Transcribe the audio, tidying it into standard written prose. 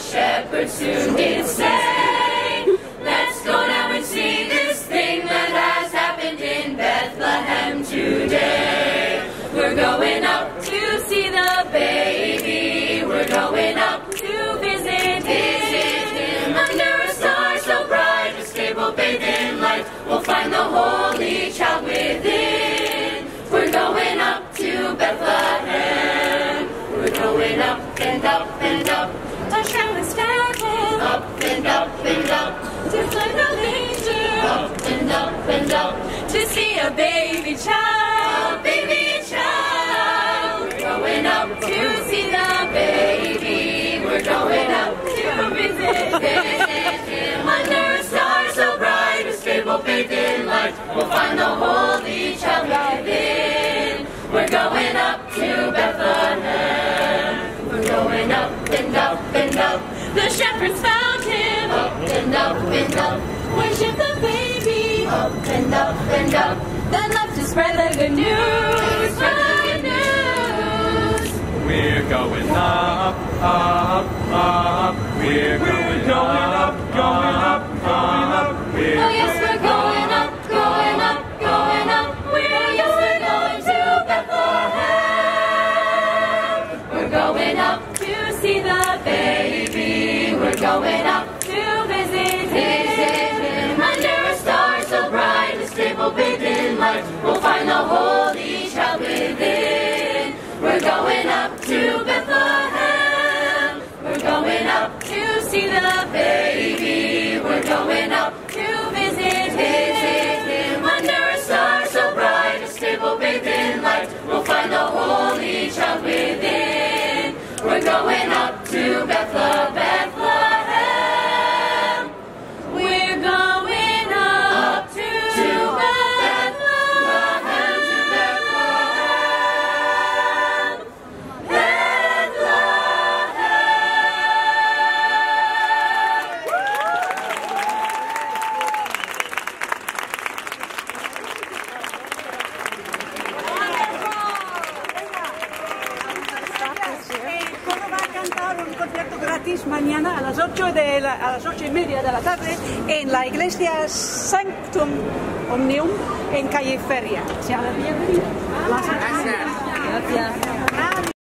shepherds soon did say, let's go now and see this thing that has happened in Bethlehem today. We're going up to see the baby. We're going up to visit him. Under a star so bright, a stable bathed in light, we'll find the holy child within. We're going up to Bethlehem. We're going up and up and up. A shepherds found him. Up and up and up. To find the manger. Up and up and up. To see a baby child. A baby child. We're going up to see the baby. We're going up to visit him. Under a star so bright, a stable bathed in light, we'll find the holy child within. We're going up to Bethlehem. We're going up and up and up. The shepherds found him. Up and up and up. Worship the baby. Up and up and up. Then left to spread the good news. Spread the good news. We're going up, up, up. We're going up, going up, going up. Oh yes, we're going up, going up, going up. We're going to Bethlehem. We're going up to see the baby. We're going up to visit him. Under a star so bright, a stable bathed in light, we'll find the holy child within. We're going up to Bethlehem. We're going up to see the baby. We're going up to visit him. Under a star so bright, a stable bathed in light, we'll find the holy child within. We're going up to Bethlehem. We're going up to Bethlehem. Un concierto gratis mañana a las 8:30 de la tarde en la iglesia Sanctum Omnium en calle Feria. Gracias.